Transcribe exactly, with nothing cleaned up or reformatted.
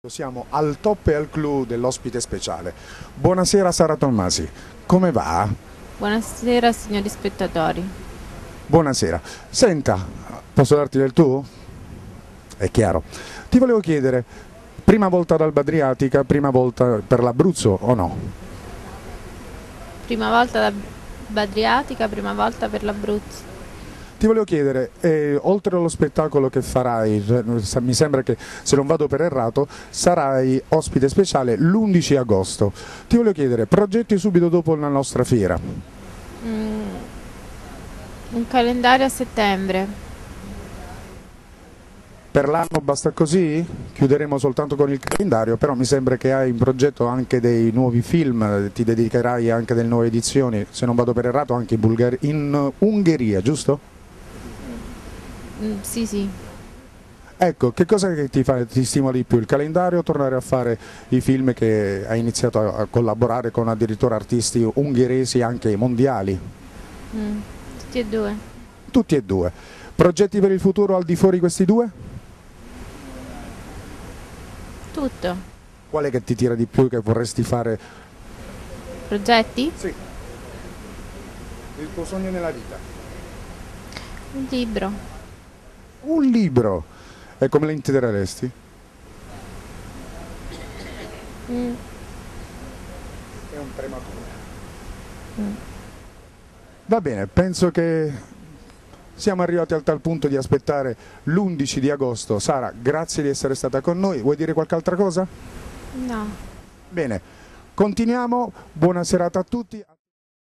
Siamo al top e al clou dell'ospite speciale. Buonasera Sara Tommasi, come va? Buonasera signori spettatori. Buonasera. Senta, posso darti del tu? È chiaro. Ti volevo chiedere, prima volta dall'Adriatica, prima volta per l'Abruzzo o no? Prima volta da Adriatica, prima volta per l'Abruzzo. Ti volevo chiedere, eh, oltre allo spettacolo che farai, mi sembra che se non vado per errato, sarai ospite speciale l'undici agosto. Ti volevo chiedere, progetti subito dopo la nostra fiera? Mm, un calendario a settembre. Per l'anno basta così? Chiuderemo soltanto con il calendario, però mi sembra che hai in progetto anche dei nuovi film, ti dedicherai anche delle nuove edizioni, se non vado per errato anche in, Bulgari- in Ungheria, giusto? Mm, sì, sì. Ecco, che cosa che ti, fa, ti stimola di più? Il calendario o tornare a fare i film che hai iniziato a, a collaborare con addirittura artisti ungheresi anche mondiali? Mm, tutti e due. Tutti e due. Progetti per il futuro al di fuori di questi due? Tutto. Qual è che ti tira di più che vorresti fare? Progetti? Sì. Il tuo sogno nella vita? Un libro. Un libro! E come lo intitoleresti? Mm. È un prematuro. Mm. Va bene, penso che siamo arrivati al tal punto di aspettare l'undici di agosto. Sara, grazie di essere stata con noi. Vuoi dire qualche altra cosa? No. Bene, continuiamo. Buona serata a tutti.